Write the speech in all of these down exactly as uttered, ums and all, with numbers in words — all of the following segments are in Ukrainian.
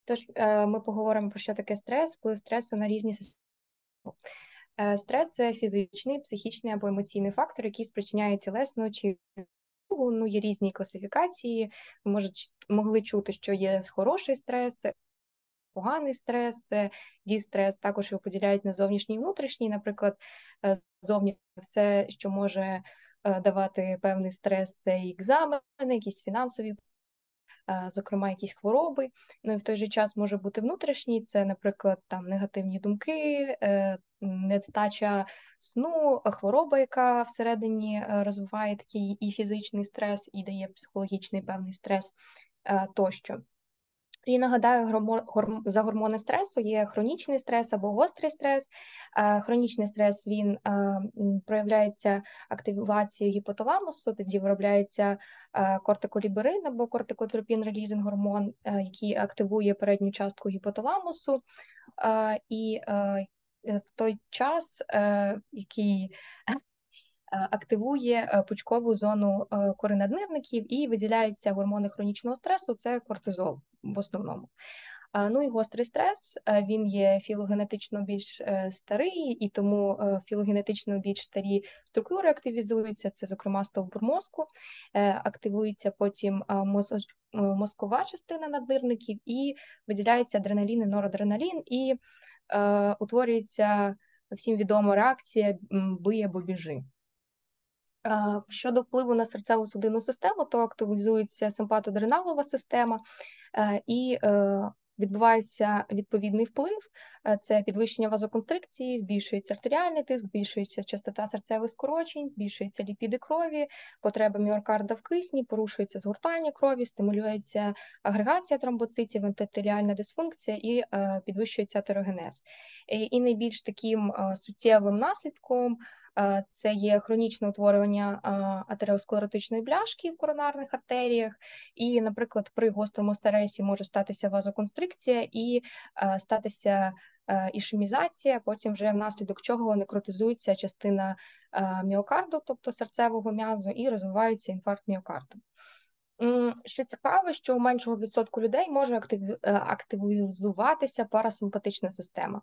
Тож ми поговоримо про що таке стрес, вплив стресу на різні системи. Стрес – це фізичний, психічний або емоційний фактор, який спричиняє тілесну чи ну, є різні класифікації. Ви може, могли чути, що є хороший стрес, це поганий стрес, це дістрес. Також його поділяють на зовнішній і внутрішній. Наприклад, зовні все, що може давати певний стрес, це і екзамени, якісь фінансові, зокрема, якісь хвороби. Ну і в той же час може бути внутрішній, це, наприклад, там негативні думки, нестача сну, хвороба, яка всередині розвиває такий і фізичний стрес, і дає психологічний певний стрес тощо. І нагадаю, за гормони стресу є хронічний стрес або гострий стрес. Хронічний стрес, він проявляється активацією гіпоталамусу, тоді виробляється кортиколіберин або кортикотропін-релізинг гормон, який активує передню частку гіпоталамусу. І в той час, який активує пучкову зону кори наднирників і виділяються гормони хронічного стресу, це кортизол в основному. Ну і гострий стрес, він є філогенетично більш старий, і тому філогенетично більш старі структури активізуються, це, зокрема, стовбур мозку, активується потім мозкова частина наднирників і виділяється адреналін і норадреналін, і утворюється всім відома реакція «бий або біжи». Щодо впливу на серцево-судинну систему, то активізується симпатоадреналова система і відбувається відповідний вплив. Це підвищення вазоконстрикції, збільшується артеріальний тиск, збільшується частота серцевих скорочень, збільшуються ліпіди крові, потреба міокарда в кисні, порушується згортання крові, стимулюється агрегація тромбоцитів, ендотеліальна дисфункція і підвищується атерогенез. І найбільш таким суттєвим наслідком це є хронічне утворення атеросклеротичної бляшки в коронарних артеріях, і, наприклад, при гострому стресі може статися вазоконстрикція і статися ішемізація, потім вже внаслідок чого некротизується частина міокарду, тобто серцевого м'язу, і розвивається інфаркт міокарду. Що цікаво, що у меншого відсотку людей може активізуватися парасимпатична система.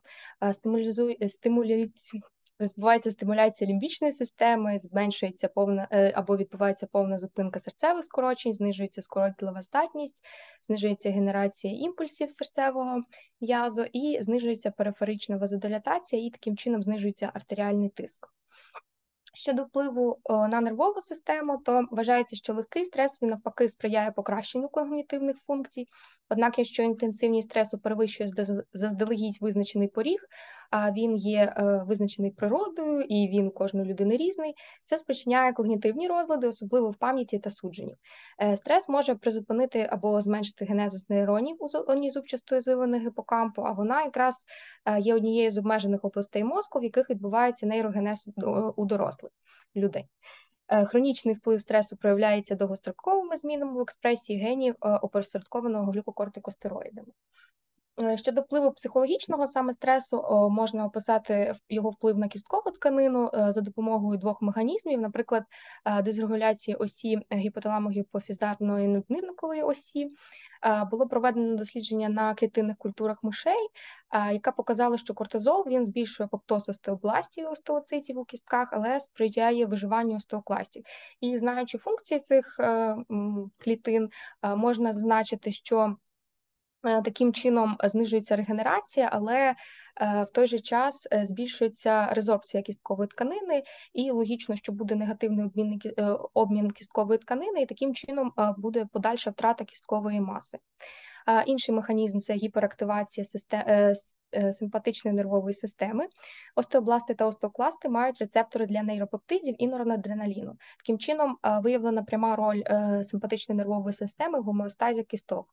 Стимулюється Відбувається стимуляція лімбічної системи, зменшується повна або відбувається повна зупинка серцевих скорочень, знижується скоротилова здатність, знижується генерація імпульсів серцевого м'язу і знижується периферична вазодилатація, і таким чином знижується артеріальний тиск. Щодо впливу на нервову систему, то вважається, що легкий стрес, він навпаки сприяє покращенню когнітивних функцій. Однак, якщо інтенсивність стресу перевищує заздалегідь визначений поріг, а він є визначений природою і він кожної людини різний, це спричиняє когнітивні розлади, особливо в пам'яті та судженні. Стрес може призупинити або зменшити генезис нейронів у зоні зубчастої звивини гіпокампу, а вона якраз є однією з обмежених областей мозку, в яких відбувається нейрогенез у дорослих людей. Хронічний вплив стресу проявляється довгостроковими змінами в експресії генів, опосередкованого глюкокортикостероїдами. Щодо впливу психологічного саме стресу, можна описати його вплив на кісткову тканину за допомогою двох механізмів, наприклад, дисрегуляції осі гіпоталамо-гіпофізарної наднирникової осі. Було проведено дослідження на клітинних культурах мишей, яка показала, що кортизол він збільшує апоптоз остеобластів і остеоцитів у кістках, але сприяє виживанню остеокластів. І знаючи функції цих клітин, можна зазначити, що таким чином знижується регенерація, але в той же час збільшується резорбція кісткової тканини, і логічно, що буде негативний обмін, обмін кісткової тканини, і таким чином буде подальша втрата кісткової маси. Інший механізм – це гіперактивація систем, симпатичної нервової системи. Остеобласти та остеокласти мають рецептори для нейропептидів і норадреналіну. Таким чином виявлена пряма роль симпатичної нервової системи в гомеостазі кісток.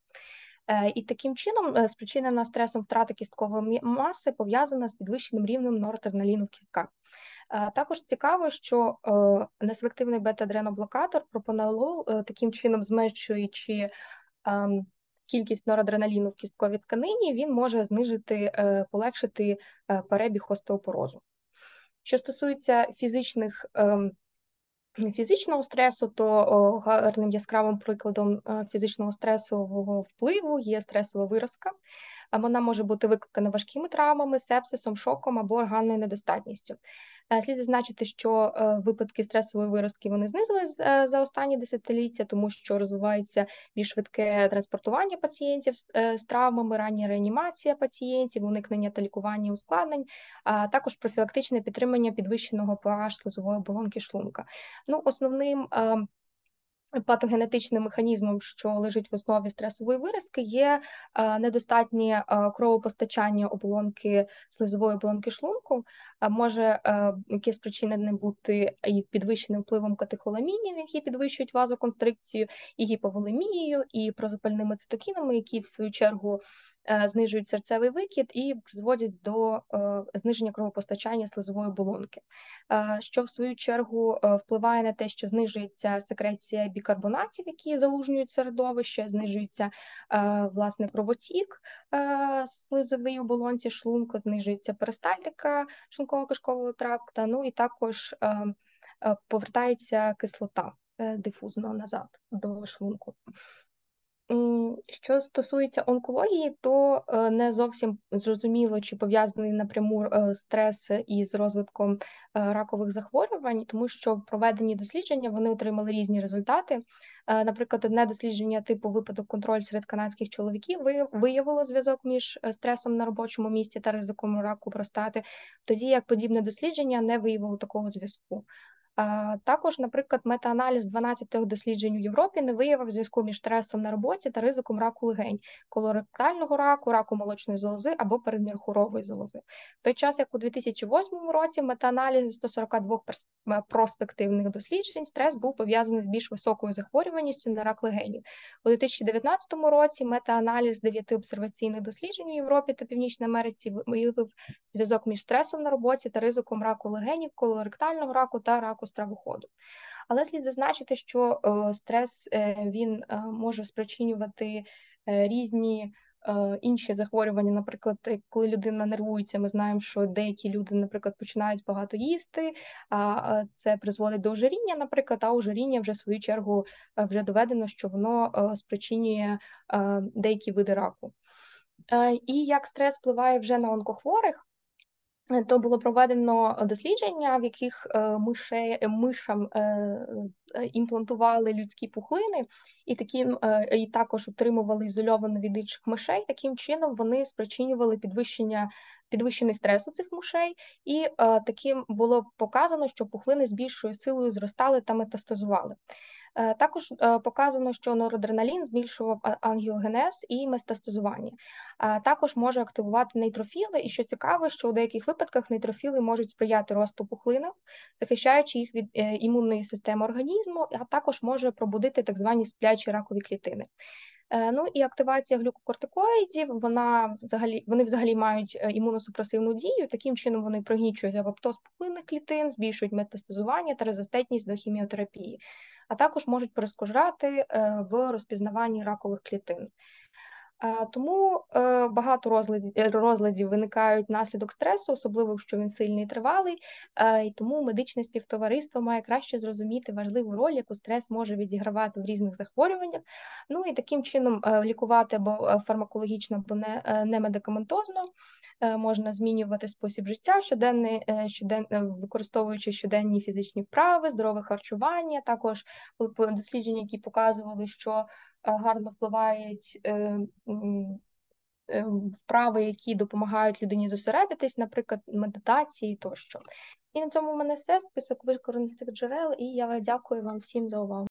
І таким чином спричинена стресом втрата кісткової маси пов'язана з підвищеним рівнем норадреналіну в кістках. Також цікаво, що неселективний бета-адреноблокатор пропанолол, таким чином зменшуючи кількість норадреналіну в кістковій тканині, він може знижити, полегшити перебіг остеопорозу. Що стосується фізичних фізичного стресу, то о, гарним яскравим прикладом е, фізичного стресового впливу є стресова виразка. А Вона може бути викликана важкими травмами, сепсисом, шоком або органною недостатністю. Е, Слід зазначити, що е, випадки стресової виразки вони знизились е, за останні десятиліття, тому що розвивається більш швидке транспортування пацієнтів з е, з травмами, рання реанімація пацієнтів, уникнення та лікування ускладнень, а також профілактичне підтримання підвищеного pH слизової оболонки шлунка. Ну, основним е, патогенетичним механізмом, що лежить в основі стресової виразки, є е, недостатнє е, кровопостачання оболонки слизової оболонки шлунку, а може е, яке спричинене бути і підвищеним впливом катехоламінів, які підвищують вазоконстрикцію, і гіповолемією, і прозапальними цитокінами, які в свою чергу е, знижують серцевий викид і призводять до е, зниження кровопостачання слизової оболонки, е, що в свою чергу е, впливає на те, що знижується секреція бікарбонатів, які залужнюють середовище, знижується е, власне кровотік е, слизовій оболонці шлунку, знижується перистальтика шлунково-кишкового тракта, ну і також е, е, повертається кислота е, дифузно назад до шлунку. М, Що стосується онкології, то е, не зовсім зрозуміло, чи пов'язаний напряму е, стрес із розвитком е, ракових захворювань, тому що в проведені дослідження вони отримали різні результати. Е, Наприклад, одне дослідження типу випадок контроль серед канадських чоловіків ви- виявило зв'язок між е, стресом на робочому місці та ризиком раку простати, тоді як подібне дослідження не виявило такого зв'язку. А, Також, наприклад, метааналіз дванадцяти досліджень у Європі не виявив зв'язку між стресом на роботі та ризиком раку легень, колоректального раку, раку молочної залози або передміхурової залози. В той час, як у дві тисячі восьмому році в метааналізі сто сорок два перс- е, проспективних досліджень стрес був пов'язаний з більш високою захворюваністю на рак легенів. У дві тисячі дев'ятнадцятому році метааналіз дев'яти обсерваційних досліджень у Європі та Північній Америці виявив зв'язок між стресом на роботі та ризиком раку легенів, колоректального раку та раку стравоходу. Але слід зазначити, що е, стрес е, він е, може спричинювати е, різні е, інші захворювання. Наприклад, е, коли людина нервується, ми знаємо, що деякі люди, наприклад, починають багато їсти, а е, це призводить до ожиріння, наприклад, а ожиріння вже в свою чергу е, вже доведено, що воно е, спричинює е, деякі види раку. Е, І як стрес впливає вже на онкохворих, е, то було проведено дослідження, в яких е, мишей, мишам е, е, імплантували людські пухлини, і таким е, і також отримували ізольовано від інших мишей. Таким чином вони спричинювали підвищення підвищений стрес у цих мишей, і е, таким було показано, що пухлини з більшою силою зростали та метастазували. Е, Також е, показано, що норадреналін збільшував а- ангіогенез і метастазування. А Також може активувати нейтрофіли, і що цікаво, що у деяких випадках нейтрофіли можуть сприяти росту пухлинок, захищаючи їх від е, імунної системи організму, а також може пробудити так звані сплячі ракові клітини. Е, Ну і активація глюкокортикоїдів, вона взагалі вони взагалі мають е, імуносупресивну дію. Таким чином вони пригнічують апоптоз пухлинних клітин, збільшують метастазування та резистентність до хіміотерапії, а також можуть перешкоджати е, в розпізнаванні ракових клітин. А, Тому е, багато розладів, розладів виникають внаслідок стресу, особливо якщо він сильний і тривалий, е, і тому медичне співтовариство має краще зрозуміти важливу роль, яку стрес може відігравати в різних захворюваннях. Ну і таким чином е, лікувати або е, фармакологічно, або не, е, не медикаментозно. Е, Можна змінювати спосіб життя, щоденний, е, щоден, е, використовуючи щоденні фізичні вправи, здорове харчування. Також були дослідження, які показували, що гарно впливають е, е, вправи, які допомагають людині зосередитись, наприклад, медитації тощо. І на цьому в мене все, список використаних джерел, і я дякую вам всім за увагу.